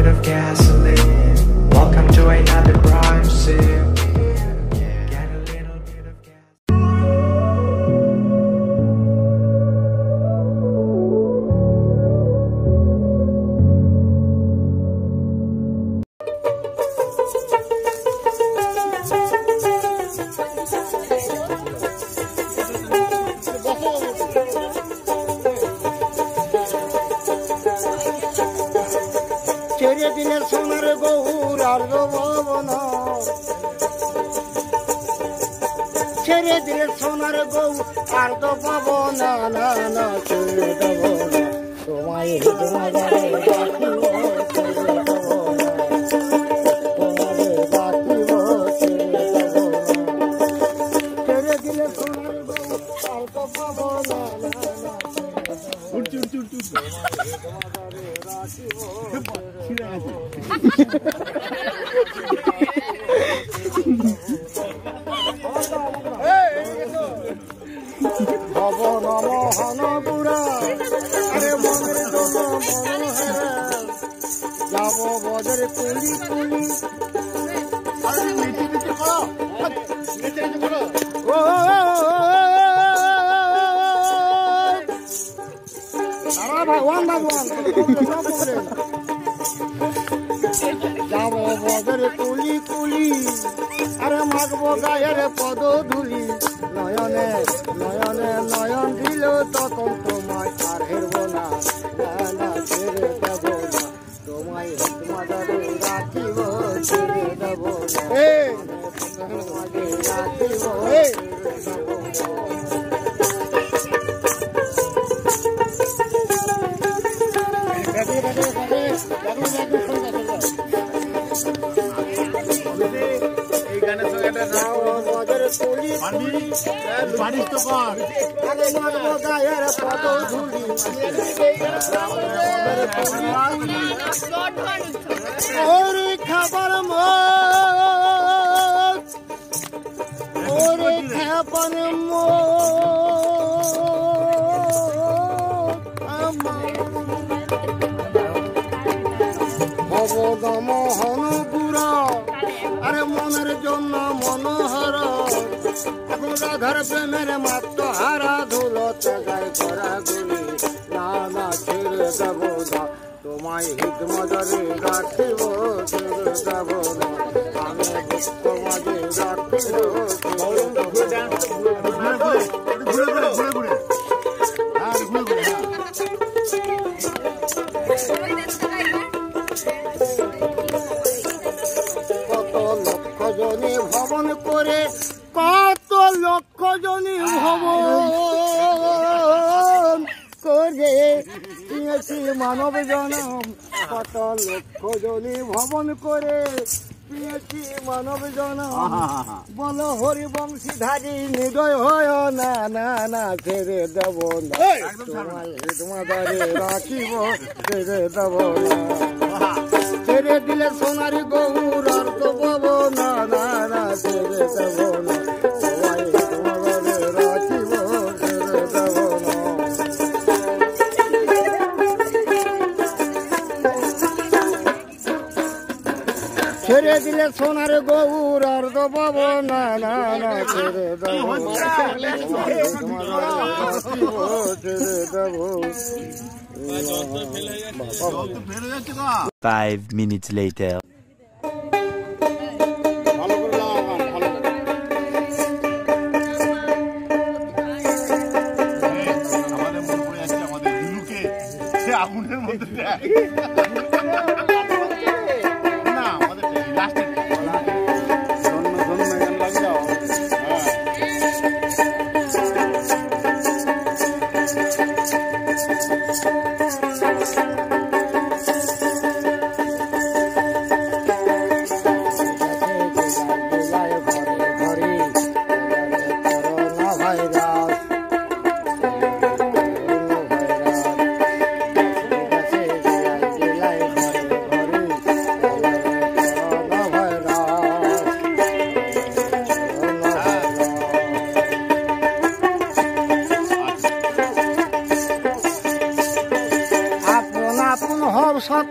bit of gasoline. Welcome to another crime scene. Get a little bit of gas. ছেড়ে দিলে সোনার গৌর আর ভবনা, ছেড়ে দিলে সোনার গৌর আর তো পাবো না, না না ছেড়ে দেব না তোমায়, তোমাদের রাখিব ছেড়ে দেব না, তোমাদের রাখিব ছেড়ে দেব না, ছেড়ে দিলে সোনার গৌর আর তো পাবো না, না না ভবন মোহন গুড়া, আরে মনের জন্য মনোহরা, যাব বজর কুলি কুলি, ভগবান ভগবান যাব বজর কুলি কুলি, আরে মাগবো গায়ের পদ ধুলি, নয়নে নয়নে নয়ন দিল তখন তোমায় আর হেরব না, না ছেড়ে দেব না তোমায়, তোমাদের রাখিব ছেড়ে দেব না, তোমাদের রাখিব খাবার ওরে খাবার মোহন গুড়া, আরে মনের জন্য মনোহর, এখন রাধার প্রেমের মাত্র হারা ধুলতে গায়ে করা গুলি, না না ছেড়ে দেব না তোমায়, হিত মজরে রাখিব ছেড়ে দেব না, আমি তোমাকে রাখিব কত লক্ষ জনে ভবন করে, কত লক্ষ জনে ভবন করে পেয়েছি মানব জনম, কত লক্ষ জনে ভবন করে পেয়েছি মানব জনম, বলো হরিবংশীধারী নিদয় হয় না, না না ছেড়ে দেব না তোমাদের রাখিব ছেড়ে দেব না, ছেড়ে দিলে সোনার গৌর আর তো পাবো না, না না ছেড়ে দেব না তোমাদের রাখিব ছেড়ে দেব না, ছেড়ে দিলে সোনার গৌর আর তো পাবো না, না না ছেড়ে দেব ছেড়ে দেব। 5 minutes later. আগুনের মধ্যে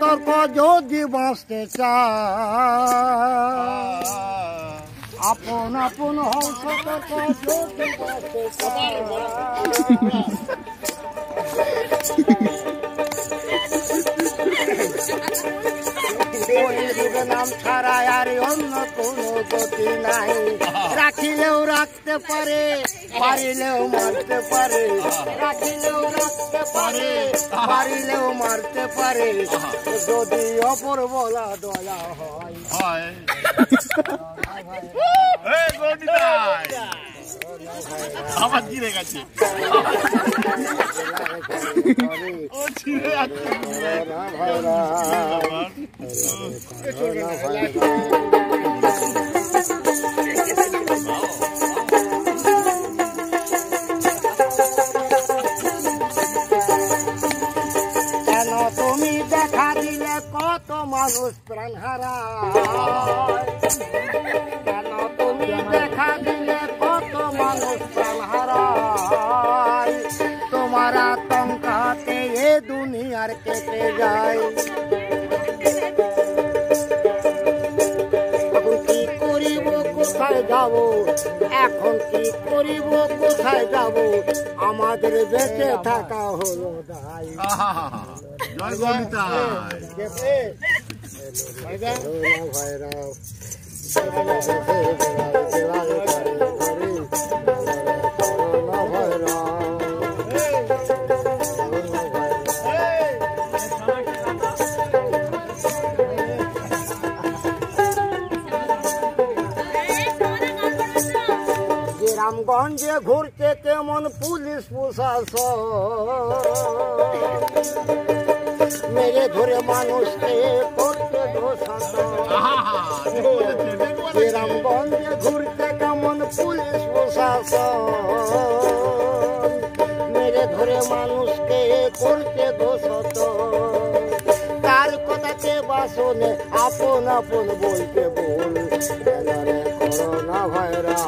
সতর্ক যদি বাঁচতে চায়, আপন আপন হও সতর্ক যদি বাঁচতে চায়। নাম ছাড়া আর অন্য কোনো গতি নাই, রাখিলেও রাখতে পারে, পারিলেও মারতে পারে, রাখিলেও রাখতে পারে, পারিলেও মারতে পারে, যদি অপর বলা দয়া হয়। আমার চিড়ে গেছে, ও চিড়ে যাচ্ছে। কেন তুমি দেখা দিলে কত মানুষ প্রাণ হারায়, কেন তুমি দেখা দিলে কত মানুষ প্রাণ হারায়, তোমার আতঙ্কাতে এ দুনিয়ার কেটে যায়। এখন কি করিব কোথায় যাব, এখন কি করিব কোথায় যাব, আমাদের বেঁচে থাকা হলো দায়। জয় গণিতায়। গ্রামগঞ্জে ঘুরতে কেমন পুলিশ প্রশাসন, মেরে ধরে মানুষকে করতে দোষাসন। গ্রামগঞ্জে ঘুরতে কেমন পুলিশ প্রশাসন, মেরে ধরে মানুষকে করতে দোষাসন। কার কথাতে বাসনে আপন আপন বলতে বল, করোনা ভাইরাস।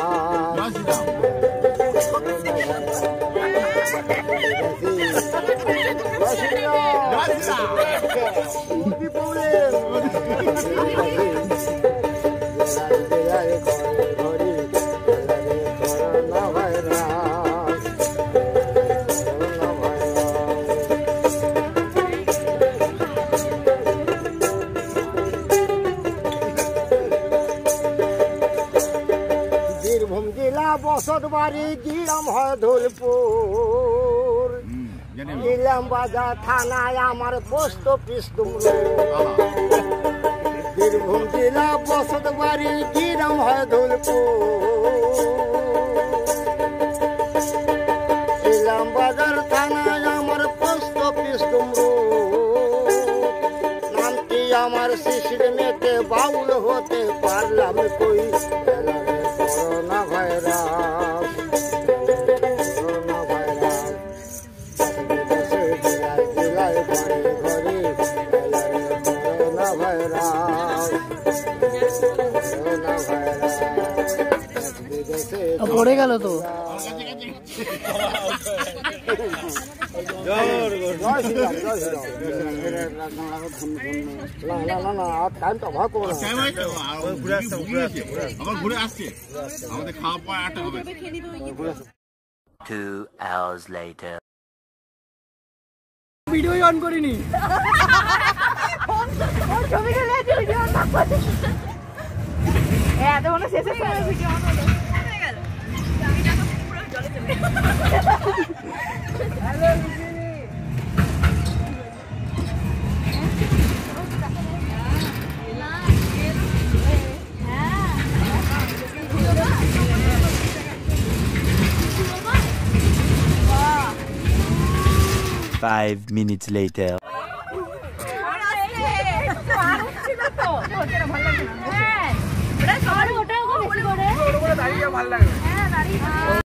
বীরভূম জেলা বসত বাড়ি, গ্রাম হয় ধুলপুর, নিলাম বাজার থানায় আমার পোস্ট অফিস ডুমরো। বীরভূম জেলা বসত বাড়ি, গ্রাম হয় ধুলপুর, নিলাম বাজার থানায় আমার পোস্ট অফিস ডুমরো। নামটি আমার শিশির মেতে বাউল হতে পারলাম কই, করোনা ভাইরাস, করোনা ভাইরাস। জেলায় ঘরে ঘরে করোনা ভাইরাস, করোনা ভাইরাস। পড়ে গেল তো। ঘুরে আসছে, আমাদের খাওয়া পর 8টা হবে। 2 hours later. ভিডিও অন করিনি। ছবি তুলে ভিডিও অন করে। এত মনে শেষে ভিডিও অন হলো। হয়ে গেল। চাবিটা তো পুরো জলে চলে গেল। হ্যালো দিদি। 5 minutes later. ওটা সবার ওটাও বেশি করে দাঁড়িয়ে ভালো লাগে। হ্যাঁ দাঁড়িয়ে